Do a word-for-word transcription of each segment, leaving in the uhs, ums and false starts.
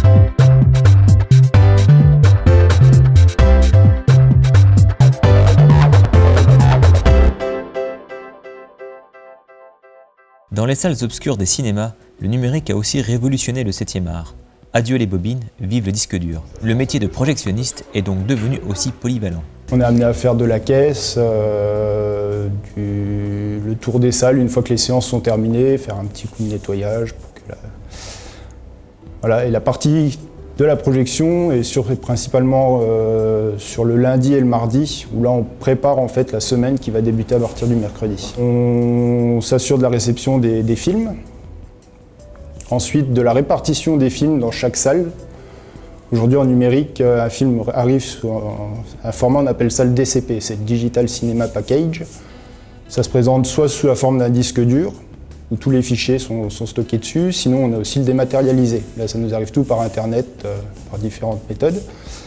Dans les salles obscures des cinémas, le numérique a aussi révolutionné le septième art. Adieu les bobines, vive le disque dur. Le métier de projectionniste est donc devenu aussi polyvalent. On est amené à faire de la caisse, euh, du, le tour des salles une fois que les séances sont terminées, faire un petit coup de nettoyage. Pour que la... Voilà, et la partie de la projection est sur, principalement euh, sur le lundi et le mardi, où là on prépare en fait la semaine qui va débuter à partir du mercredi. On s'assure de la réception des, des films, ensuite de la répartition des films dans chaque salle. Aujourd'hui en numérique, un film arrive sur un format, on appelle ça le D C P, c'est le Digital Cinema Package. Ça se présente soit sous la forme d'un disque dur, où tous les fichiers sont, sont stockés dessus. Sinon, on a aussi le dématérialisé. Là, ça nous arrive tout par Internet, euh, par différentes méthodes.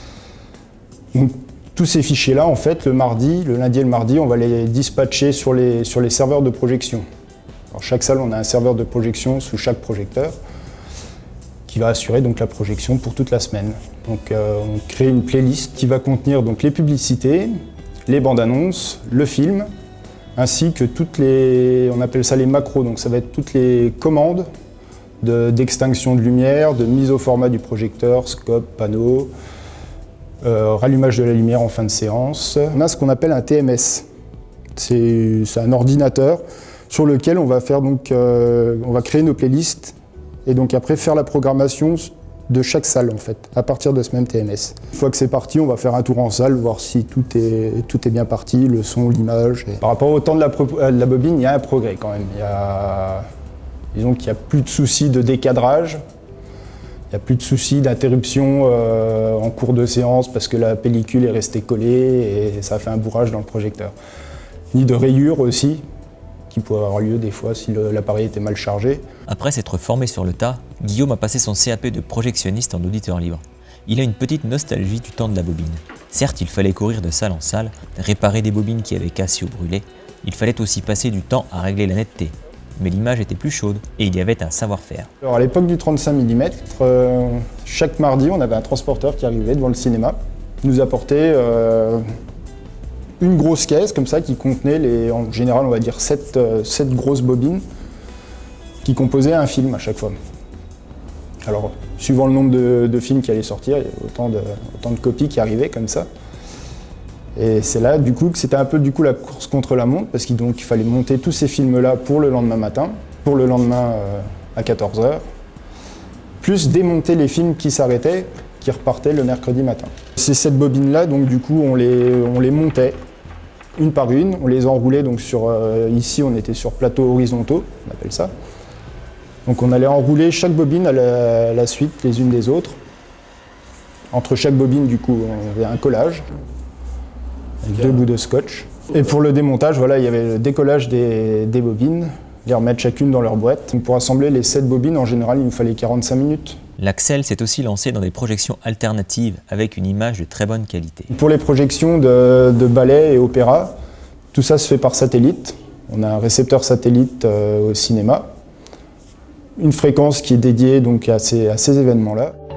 Donc, tous ces fichiers-là, en fait, le mardi, le lundi et le mardi, on va les dispatcher sur les, sur les serveurs de projection. Alors, chaque salle, on a un serveur de projection sous chaque projecteur qui va assurer donc la projection pour toute la semaine. Donc, euh, on crée une playlist qui va contenir donc, les publicités, les bandes annonces, le film, ainsi que toutes les, on appelle ça les macros, donc ça va être toutes les commandes d'extinction de, de lumière, de mise au format du projecteur, scope, panneau, euh, rallumage de la lumière en fin de séance. On a ce qu'on appelle un T M S. C'est un ordinateur sur lequel on va faire donc, euh, on va créer nos playlists et donc après faire la programmation de chaque salle en fait, à partir de ce même T M S. Une fois que c'est parti, on va faire un tour en salle, voir si tout est, tout est bien parti, le son, l'image. Et... Par rapport au temps de la, de la bobine, il y a un progrès quand même. Il y a, disons qu'il n'y a plus de soucis de décadrage, il n'y a plus de soucis d'interruption euh, en cours de séance parce que la pellicule est restée collée et ça fait un bourrage dans le projecteur. Ni de rayures aussi, qui pourrait avoir lieu des fois si l'appareil était mal chargé. Après s'être formé sur le tas, Guillaume a passé son C A P de projectionniste en auditeur libre. Il a une petite nostalgie du temps de la bobine. Certes, il fallait courir de salle en salle, réparer des bobines qui avaient cassé ou brûlé. Il fallait aussi passer du temps à régler la netteté. Mais l'image était plus chaude et il y avait un savoir-faire. Alors à l'époque du trente-cinq millimètres, euh, chaque mardi, on avait un transporteur qui arrivait devant le cinéma, nous apportait euh, une grosse caisse comme ça qui contenait, les, en général, on va dire sept, euh, sept grosses bobines qui composaient un film à chaque fois. Alors, suivant le nombre de, de films qui allaient sortir, il y avait autant de, autant de copies qui arrivaient comme ça. Et c'est là, du coup, que c'était un peu du coup la course contre la montre, parce qu'il il fallait monter tous ces films-là pour le lendemain matin, pour le lendemain euh, à quatorze heures, plus démonter les films qui s'arrêtaient, qui repartaient le mercredi matin. Ces sept bobines-là, donc du coup, on les, on les montait une par une, on les enroulait donc sur, euh, ici on était sur plateaux horizontaux, on appelle ça. Donc on allait enrouler chaque bobine à la, à la suite, les unes des autres. Entre chaque bobine, du coup, on avait un collage, avec deux bouts de scotch. Et pour le démontage, voilà, il y avait le décollage des, des bobines, les remettre chacune dans leur boîte. Pour assembler les sept bobines, en général, il nous fallait quarante-cinq minutes. L'Axel s'est aussi lancé dans des projections alternatives avec une image de très bonne qualité. Pour les projections de, de ballet et opéra, tout ça se fait par satellite. On a un récepteur satellite euh, au cinéma, une fréquence qui est dédiée donc, à ces, à ces événements-là.